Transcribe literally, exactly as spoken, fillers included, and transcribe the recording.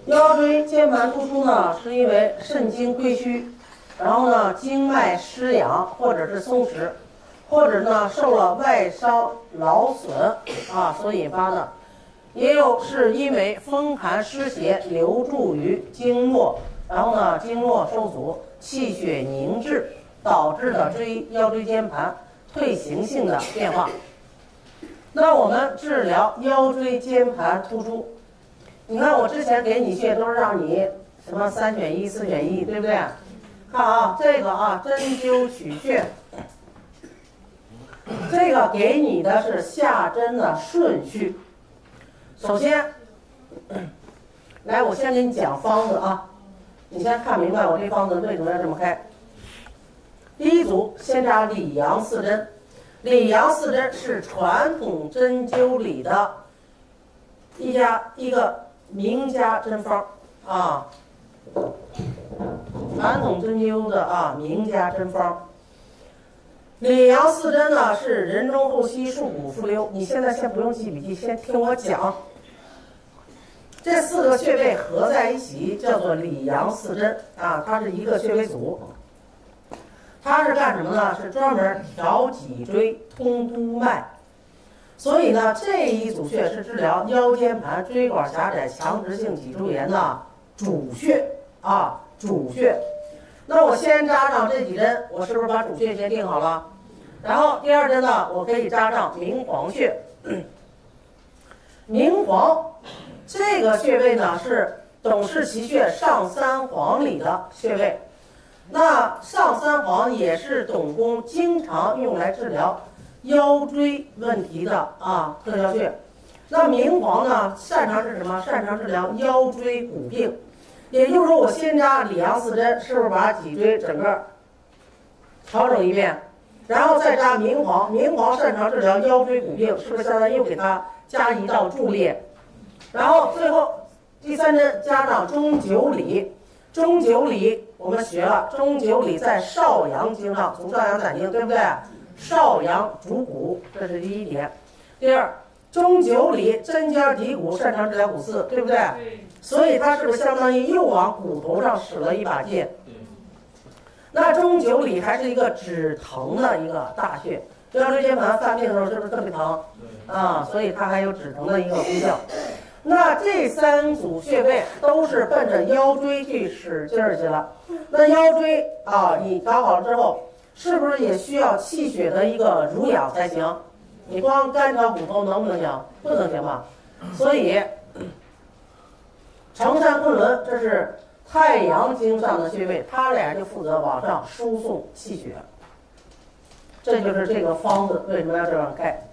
腰椎间盘突出呢，是因为肾经亏虚，然后呢经脉失养或者是松弛，或者呢受了外伤劳损啊所引发的，也有是因为风寒湿邪留注于经络，然后呢经络受阻，气血凝滞导致的椎腰椎间盘退行性的变化。那我们治疗腰椎间盘突出，你看我之前给你穴都是让你什么三选一、四选一，对不对？看啊，这个啊针灸取穴，这个给你的是下针的顺序。首先，来我先给你讲方子啊，你先看明白我这方子为什么要这么开。第一组先扎里阳四针，里阳四针是传统针灸里的一家一个名家针方啊，传统针灸的啊名家针方。里阳四针呢是人中后溪束骨复溜，你现在先不用记笔记，先听我讲。这四个穴位合在一起叫做里阳四针啊，它是一个穴位组。它是干什么呢？是专门调脊椎、通督脉。所以呢，这一组穴是治疗腰间盘椎管狭窄、强直性脊柱炎的主穴啊，主穴。那我先扎上这几针，我是不是把主穴先定好了？然后第二针呢，我可以扎上明黄穴。明黄这个穴位呢是董氏奇穴上三黄里的穴位。那上三黄也是董公经常用来治疗腰椎问题的啊特效穴。那明黄呢，擅长是什么？擅长治疗腰椎骨病。也就是说，我先扎里阳四针，是不是把脊椎整个调整一遍？然后再扎明黄，明黄擅长治疗腰椎骨病，是不是相当于又给它加一道助力？然后最后第三针加上中九里。中九里我们学了，中九里在少阳经上，足少阳胆经，对不对？少阳主骨，这是第一点。第二，中九里针尖抵骨，擅长治疗骨刺，对不对？所以它是不是相当于又往骨头上使了一把劲？那中九里还是一个止疼的一个大穴，腰椎间盘犯病的时候是不是特别疼啊？所以它还有止疼的一个功效。那这三组穴位都是奔着腰椎去使劲儿去了。那腰椎啊，你搞好了之后，是不是也需要气血的一个濡养才行？你光干调骨头能不能行？不能行吧？所以承山昆仑这是太阳经上的穴位，它俩就负责往上输送气血。这就是这个方子为什么要这样开。